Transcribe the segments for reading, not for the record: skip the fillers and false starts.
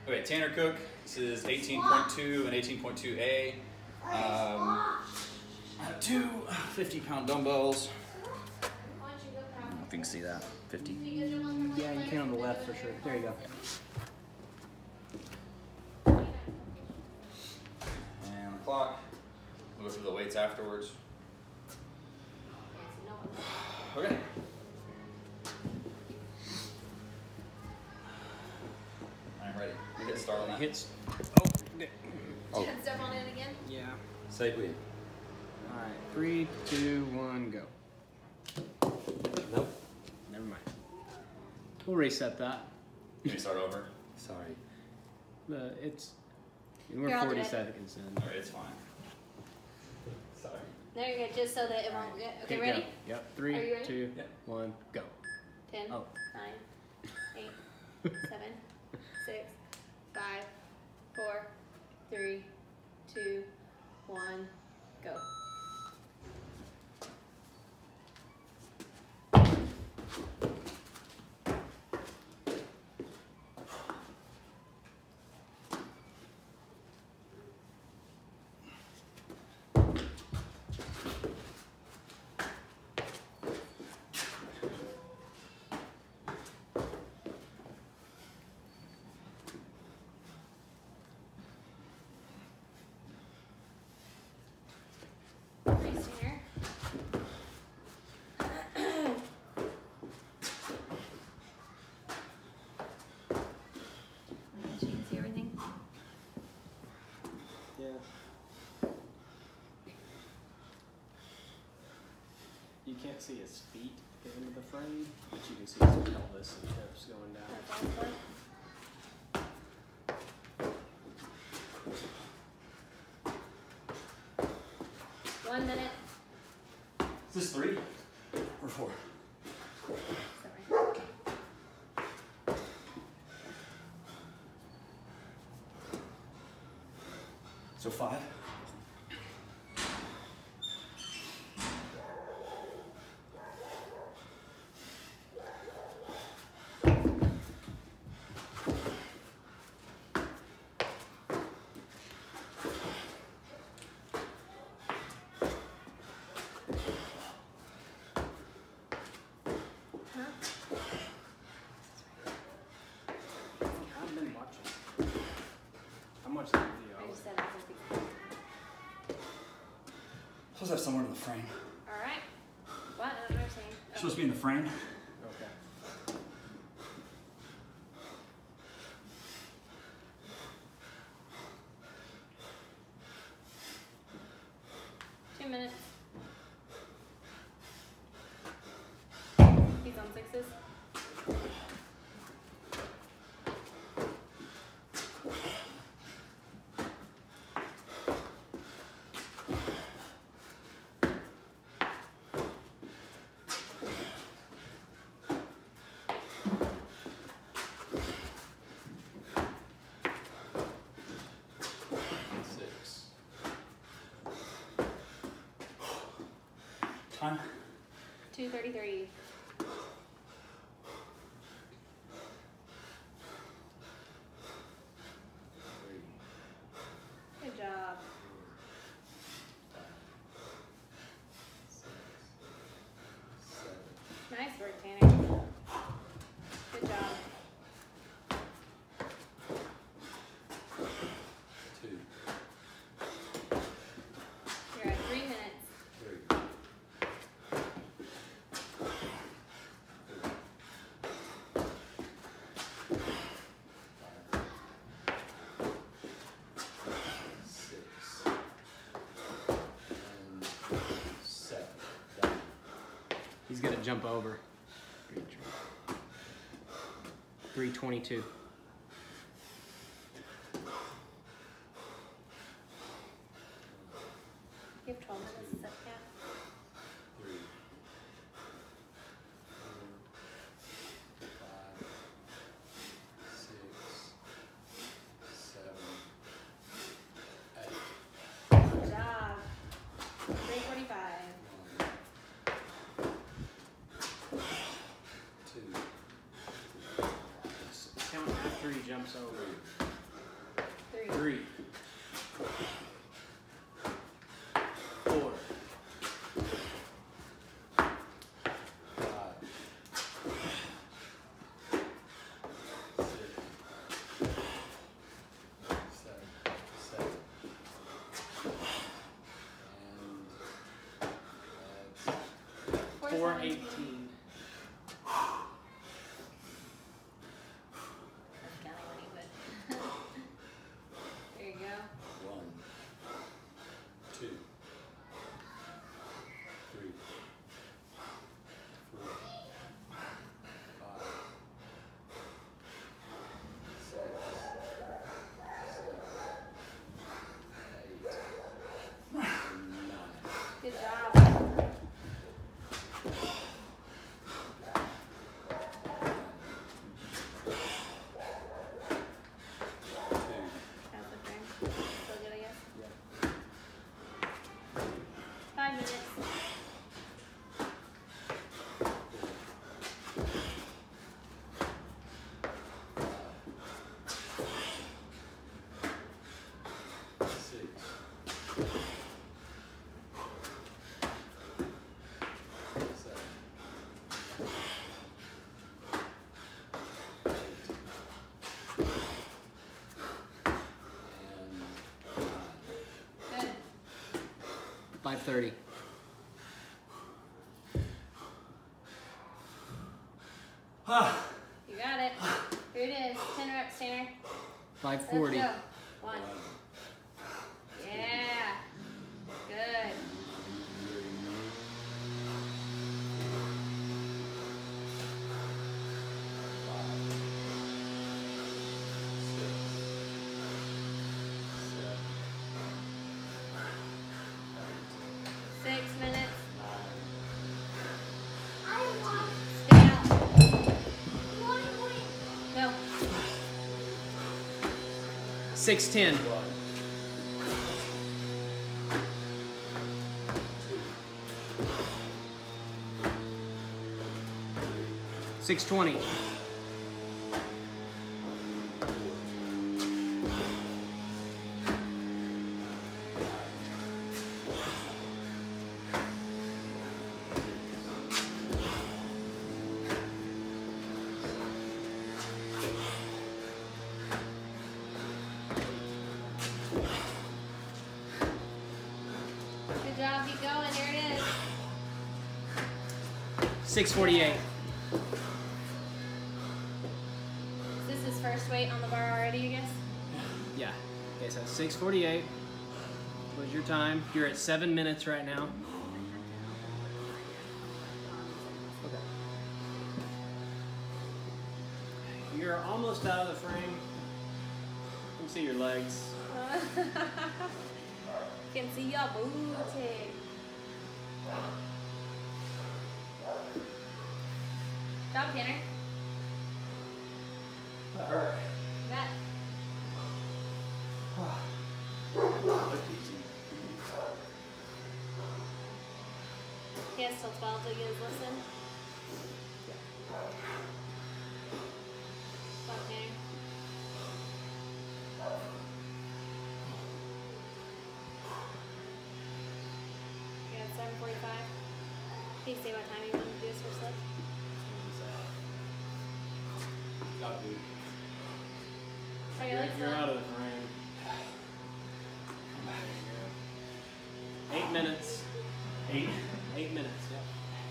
Okay, Tanner Cook. This is 18.2 and 18.2A. I have two 50-pound dumbbells. I don't know if you can see that. 50. Yeah, you can on the left for sure. There you go. And the clock. We'll go through the weights afterwards. Okay. I'm ready. We hit start on that. Hits. Oh. Step on it again? Yeah. Say please. All right. 3, 2, 1, go. Nope. Never mind. We'll reset that. Can we start over? Sorry. We're Here, I'll do 40 it. seconds in. Alright, it's fine. Sorry. There you go, just so that it won't get. Okay, go. ready? Yep. Are 3, you ready? 2, Yeah. 1, go. 10, Oh. 9, 8, 7, 6, 5, 4, 3, 2, 1, go. Nice, Tanner. So you can see everything? Yeah. You can't see his feet get into the frame, but you can see his pelvis and hips going down. That's awesome. 1 minute. Is this 3 or 4? Sorry. So 5? I've been watching. I'm watching the video. I just said I can see. Supposed to have somewhere in the frame. Alright. What? I don't understand. Supposed to be in the frame. Okay. 2 minutes. He's on 6s. Time. 2:33. Good job. Nice work, Tanner. Good job. 2, You're at 3 minutes. 3. He's gonna jump over. 3:22. You have 12 minutes to set cap. 3, 4, 5, 6, 7, 8. Good job. 3:45. 2, Count after he jumps over. 3, 3, 4, 5, 6, 7, and 4:18. That's Kelly when he would. There you go. 1, 2, 3, 4, 5, 6, 7, 8, 9. Good job. 2, How's the frame? Still good, I guess? 5 minutes. 6, 7, 8, and 9. Good. 5:30. You got it. Here it is. 10 reps, Tanner. 5:40. Let's go. 1. Yeah. Good. 6 minutes. Stay out. Go. 6:10. 6:20. Good job. Keep going. Here it is. 6:48. This is first weight on the bar already, I guess. Yeah. Okay, so 6:48 was your time. You're at 7 minutes right now. Okay. You're almost out of the frame. You can see your legs. Can see your booty. Job, Tanner. Alright. That. He has till 12 to get his listen. Job, Tanner. Yeah, it's 7:45. Can you say what time you want to do his first lift? Got to. Are your legs You're long? out of the frame. There you go. 8 minutes. 8 minutes, yeah.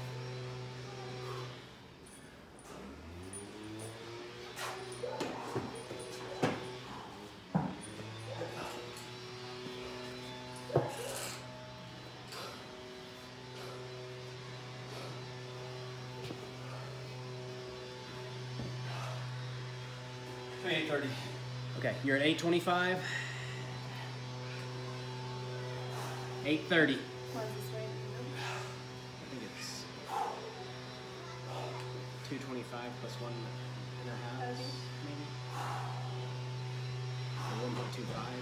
Okay, you're at 8:25. 8:30. What is this weight? I think it's 225 plus 1.5, Okay. maybe. Or 1.25.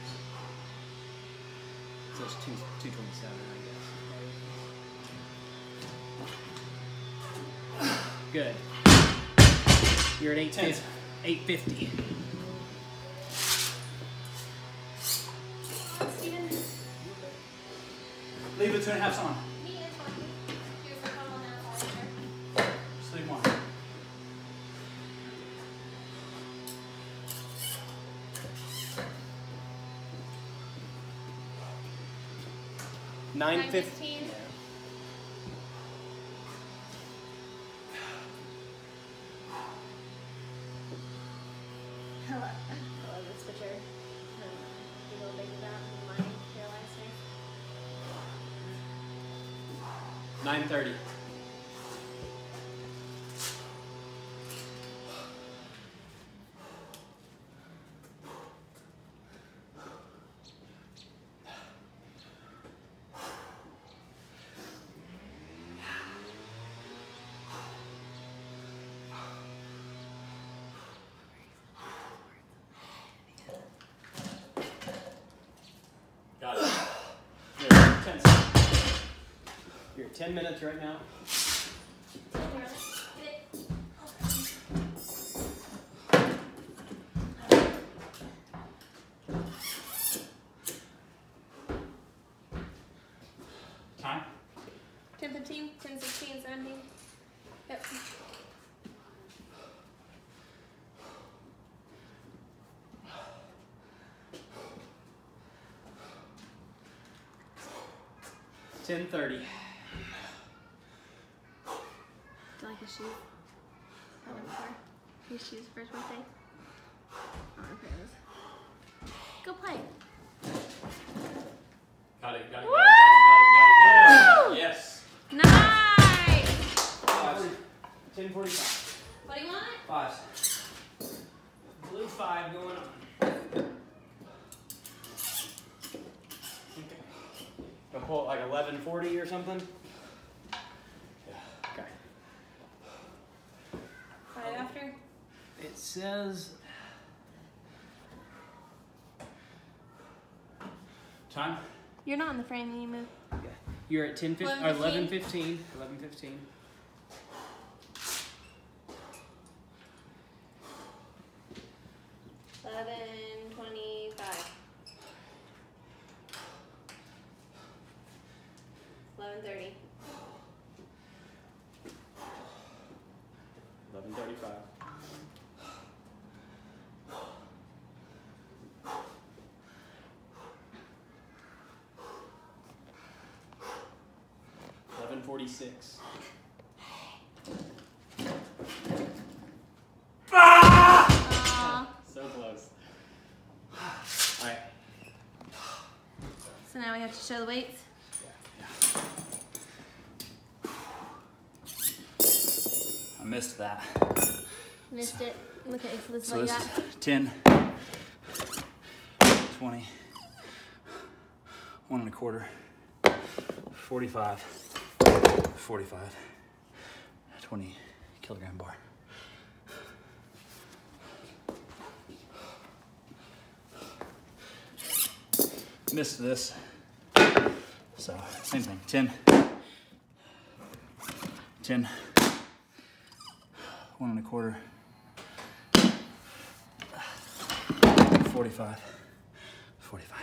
So it's 227, I guess. Good. You're at 850. 850. 2.5's on. Me is one. Here's the couple now, Oliver. Just leave one. Nine 9:15. fifteen. I love this picture. Big old baby bat with my hair liner. 9:30. Got it. You're at 10 seconds. You're at 10 minutes right now. Time? 10:15, 10:16, 17. Yep. $10:30. Do you like his shoes? I went for his shoes for his birthday. I want to play those. Go play. Got it, got it, got it, got it, got it, got it. Yes. Nice! 10:45. What do you want? 5. Blue 5 going on. Gonna pull it like 11:40 or something. Yeah. Okay. 5 after? It says Time? You're not in the frame, you move. you're at 10:15 or 11:15. 11:15. $11:25. 11:30. 11:35. $11:46. Aw. So close. All right. So now we have to show the weights. I missed that. Missed it. Look at this is So what you this got. is 10, 20, 1 1/4, 45, 45, 20 kilogram bar. Missed this. So same thing, 10, 10, 1 1/4, 45, 45.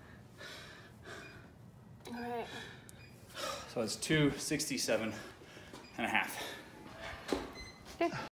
All right. So it's 267 and a half. Good.